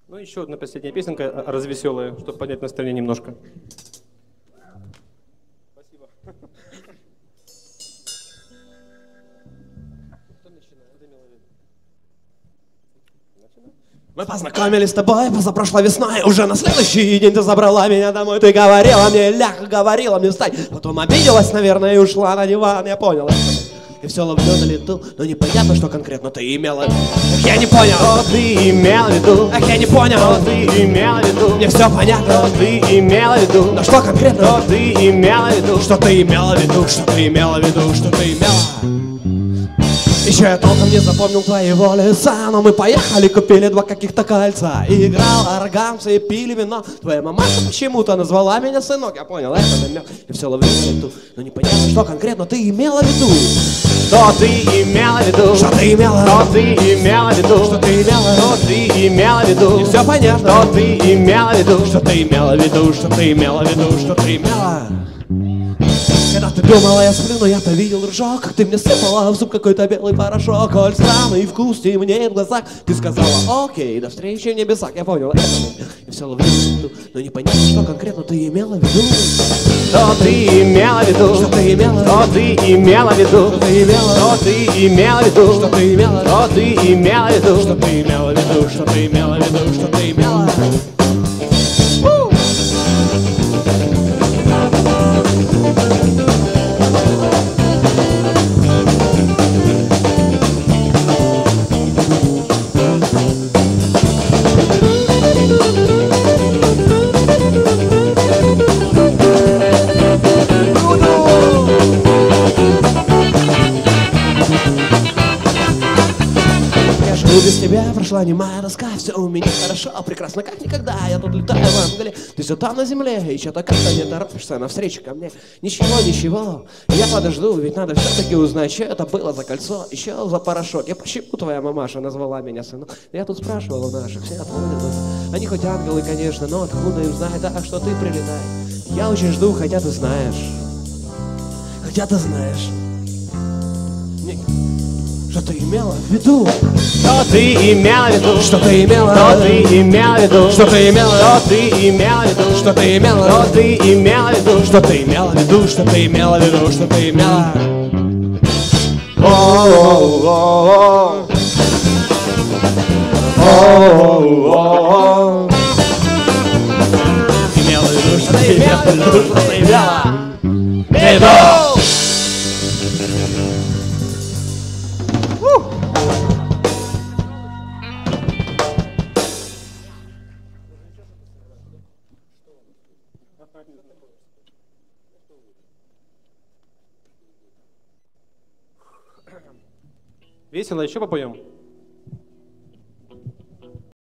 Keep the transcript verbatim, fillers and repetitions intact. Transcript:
Ну, еще одна последняя песенка развеселая, чтобы поднять настроение немножко. Спасибо. Мы познакомились с тобой позапрошлой весной. Уже на следующий день ты забрала меня домой. Ты говорила мне, ляг, говорила мне встать. Потом обиделась, наверное, и ушла на диван. Я понял это. И все ловлю на лету, но непонятно, что конкретно ты имела в виду. Эх, я не понял, что ты имела в виду. Эх, я не понял, что ты имела в виду. Мне все понятно, что ты имела в виду. Но что конкретно, что ты имела в виду. Что ты имела в виду, что ты имела в виду, что ты имела. Еще я толком не запомнил твоего лица, но мы поехали, купили два каких-то кольца. И играл органцы, и пили вино. Твоя мамаша почему-то назвала меня сынок. Я понял, это намек, и все ловлю на лету. Но непонятно, что конкретно ты имела в виду. Что ты имела в виду? Что ты имела? Что ты имела в виду? Что ты имела? Что ты имела в виду? И все понятно. Что ты имела в виду? Что ты имела в виду? Что ты имела в виду? Что ты имела? Когда ты думала, я сплю, но я-то видел ржок, как ты мне сыпала в зуб какой-то белый порошок. Коль странный вкус темнеет в глазах, ты сказала, окей, до встречи в небесах. Я понял, это и все ловлю, но непонятно, что конкретно ты имела в виду. Что ты имела в виду? Что ты имела? Что ты имела в виду? Что ты имела? Что ты имела в виду? Что ты имела? Что ты имела в виду? Что ты имела в виду? Что ты имела в виду? Что ты имела? Без тебя прошла немая тоска, все у меня хорошо, прекрасно, как никогда. Я тут летаю в мгле, ты все там на земле, и что-то как-то не торопишься навстречу ко мне. Ничего, ничего, я подожду, ведь надо все-таки узнать, что это было за кольцо, еще за порошок. Я почему твоя мамаша назвала меня сыном? Я тут спрашивал у наших, все отходят. Они хоть ангелы, конечно, но откуда им знать, так что ты прилетай. Я очень жду, хотя ты знаешь, хотя ты знаешь. Что ты имела в виду? Что ты имела в виду? Что ты имела? Что ты имела в виду? Что ты имела? Что ты имела в виду? Что ты имела? Что ты имела в виду? Что ты имела в виду? Что ты имела в виду? Что ты имела? О-о-о-о. О-о-о-о. Имела в виду, что ты имела в виду? Что ты имела в виду? Весело, еще попоем?